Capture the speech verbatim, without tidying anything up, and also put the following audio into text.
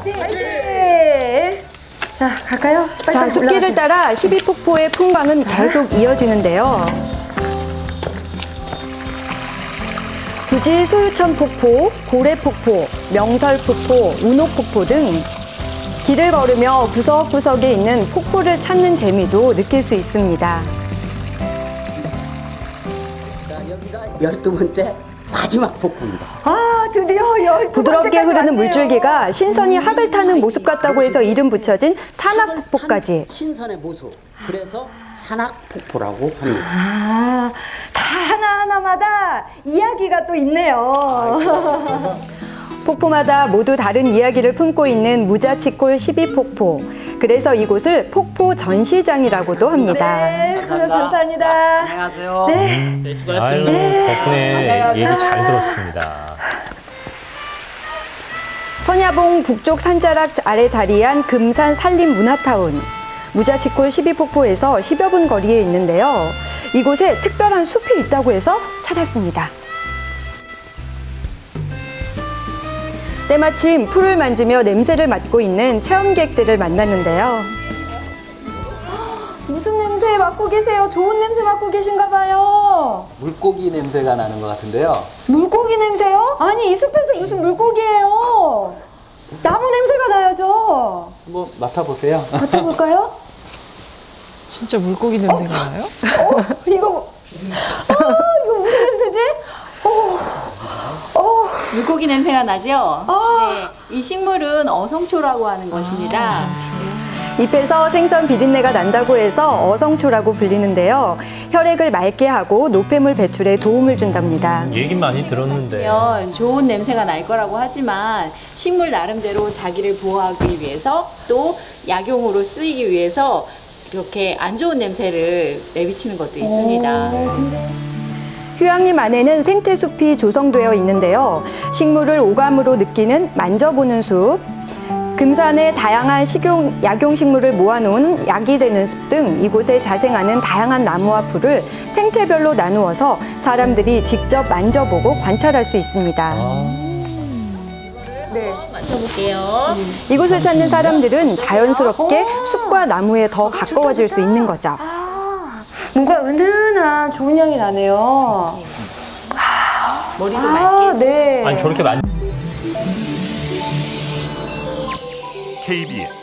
파이팅! 파이팅! 자, 갈까요? 빨리 자, 빨리 숲길을 올라가세요. 따라 십이 폭포의 풍광은 계속 이어지는데요. 부지 소유천 폭포, 고래 폭포, 명설 폭포, 운옥 폭포 등 길을 걸으며 구석구석에 있는 폭포를 찾는 재미도 느낄 수 있습니다. 여기가 열두 번째 마지막 폭포입니다. 아, 드디어 열두 부드럽게 흐르는 물줄기가 신선이 합을 타는 모습 같다고 해서 이름 붙여진 산악폭포까지. 신선의 모습. 그래서 산악폭포라고 합니다. 아, 다 하나하나마다 이야기가 또 있네요. 폭포마다 모두 다른 이야기를 품고 있는 무자치골 십이 폭포. 그래서 이곳을 폭포 전시장이라고도 합니다. 네, 고맙습니다. 감사합니다. 안녕하세요. 네. 네, 아유, 수고하셨습니다. 덕분에 얘기 잘 들었습니다. 선야봉 북쪽 산자락 아래 자리한 금산 산림문화타운. 무자치골 십이 폭포에서 십여 분 거리에 있는데요. 이곳에 특별한 숲이 있다고 해서 찾았습니다. 때마침 풀을 만지며 냄새를 맡고 있는 체험객들을 만났는데요. 무슨 냄새 맡고 계세요? 좋은 냄새 맡고 계신가 봐요. 물고기 냄새가 나는 것 같은데요. 물고기 냄새요? 아니, 이 숲에서 무슨 물고기예요? 나무 냄새가 나야죠. 한번 맡아보세요. 맡아볼까요? 진짜 물고기 냄새가 나요? 어, 이거, 아, 이거 무슨 냄새지? 어, 어, 물고기 냄새가 나죠? 아. 네, 이 식물은 어성초라고 하는 것입니다. 잎에서 생선 비린내가 난다고 해서 어성초라고 불리는데요. 혈액을 맑게 하고 노폐물 배출에 도움을 준답니다. 얘긴 많이 들었는데. 면 좋은 냄새가 날 거라고 하지만 식물 나름대로 자기를 보호하기 위해서 또 약용으로 쓰이기 위해서 이렇게 안 좋은 냄새를 내비치는 것도 있습니다. 휴양림 안에는 생태숲이 조성되어 있는데요. 식물을 오감으로 느끼는 만져보는 숲, 금산의 다양한 식용, 약용식물을 모아놓은 약이 되는 숲 등 이곳에 자생하는 다양한 나무와 풀을 생태별로 나누어서 사람들이 직접 만져보고 관찰할 수 있습니다. 네. 맡아볼게요. 이곳을 찾는 사람들은 자연스럽게 숲과 나무에 더 가까워질 수 있는 거죠. 아, 뭔가 은은한 좋은 향이 나네요. 머리도 아, 맑게. 네. 아니, 저렇게 만 케이비에스